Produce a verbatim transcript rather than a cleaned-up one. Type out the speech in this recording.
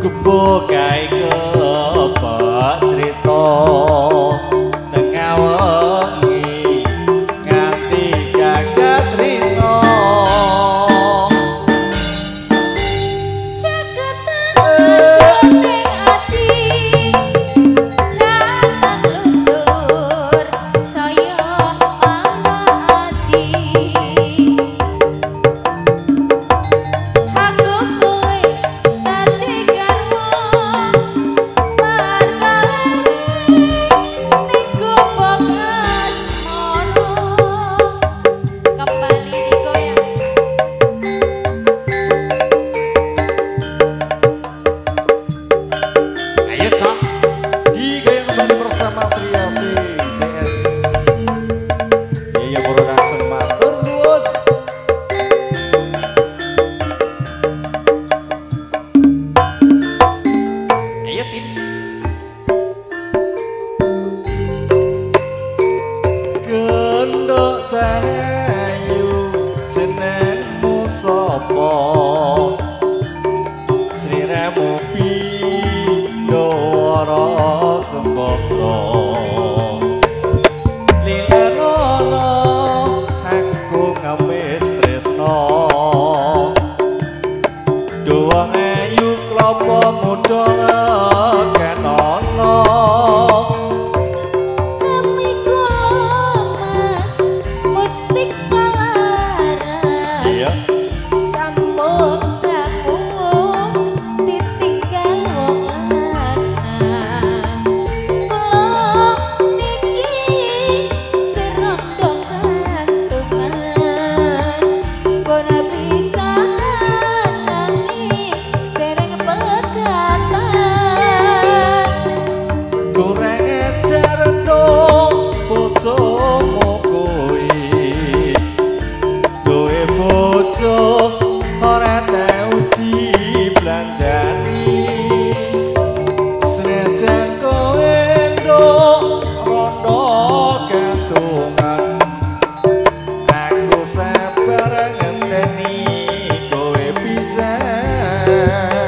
Gembok gawe kebak trito tengah wengi nganti jagat rino Jagetan sajroning ati Katang luntur saya ati Aku kowe dadi garwa margawe niku bokas mono kembali digoyang ayo cok digoyang kembali bersama Sri Asih C S Yaya Production matur nuwun ayo tim gendok cahayu jenengmu sapa Sri Remu Pindowara Sembadra Lilenono aku ngemis tresno Doang ayu klapa muda kenono Nami kula mas mustik palaras iya Sampun rapuh ditinggal wong lanang Kula niki serondong kantungan Bona pisahan nanging dereng pegatan goreng ecer ndok bojomu kuwi duwe bojo ora tau diblanjani senajan kowe ndok rondo gantungan aku sabar ngenteni kowe pisan